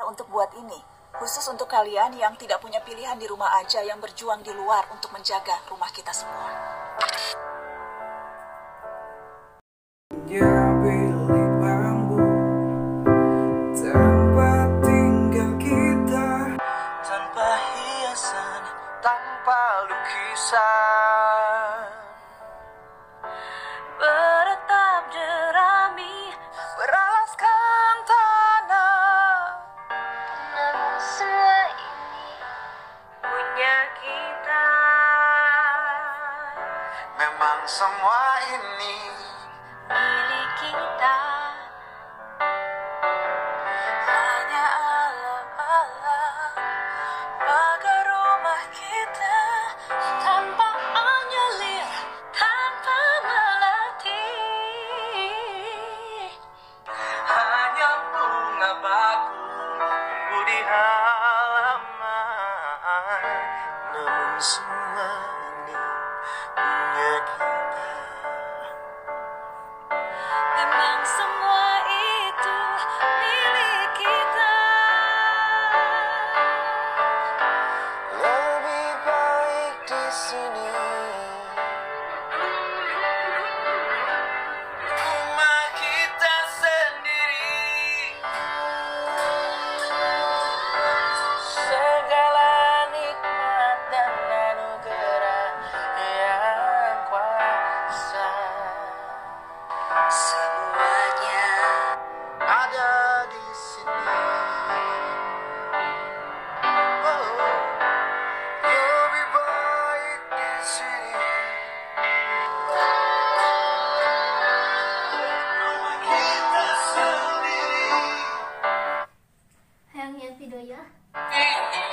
untuk buat ini. Khusus untuk kalian yang tidak punya pilihan di rumah aja, yang berjuang di luar untuk menjaga rumah kita semua. Dia pilih bambu tempat tinggal kita, tanpa hiasan, tanpa lukisan, beratap jerami, beralaskan tanah. Namun semua ini punya kita. Memang semua ini Milik kita. Hanya alam-alam bagai rumah kita, Tanpa anyelir, tanpa melatih. hanya bunga baku tumbuh di halaman. Namun semua ini punya kita. Memang semua itu milik kita. Lebih baik di sini. Rumah kita sendiri. Segala nikmat dan anugerah yang kuasa, semuanya ada di sini. Oh, lebih baik di sini. Rumah kita sendiri. Hayang lihat video ya.